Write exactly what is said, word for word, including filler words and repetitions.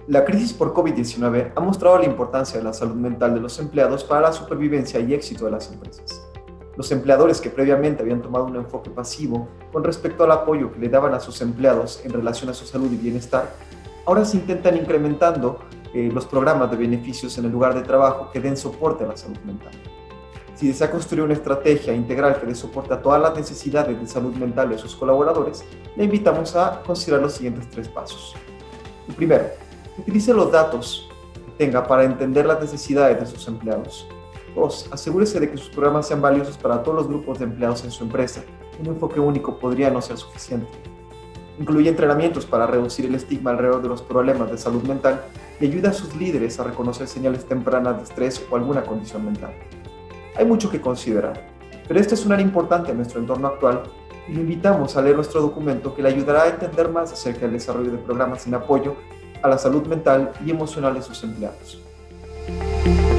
La crisis por COVID diecinueve ha mostrado la importancia de la salud mental de los empleados para la supervivencia y éxito de las empresas. Los empleadores que previamente habían tomado un enfoque pasivo con respecto al apoyo que le daban a sus empleados en relación a su salud y bienestar, ahora se intentan incrementando eh, los programas de beneficios en el lugar de trabajo que den soporte a la salud mental. Si desea construir una estrategia integral que dé soporte a todas las necesidades de salud mental de sus colaboradores, le invitamos a considerar los siguientes tres pasos. El primero, utilice los datos que tenga para entender las necesidades de sus empleados. Dos, asegúrese de que sus programas sean valiosos para todos los grupos de empleados en su empresa. Un enfoque único podría no ser suficiente. Incluye entrenamientos para reducir el estigma alrededor de los problemas de salud mental y ayuda a sus líderes a reconocer señales tempranas de estrés o alguna condición mental. Hay mucho que considerar, pero este es un área importante en nuestro entorno actual y lo invitamos a leer nuestro documento que le ayudará a entender más acerca del desarrollo de programas en apoyo a la salud mental y emocional de sus empleados.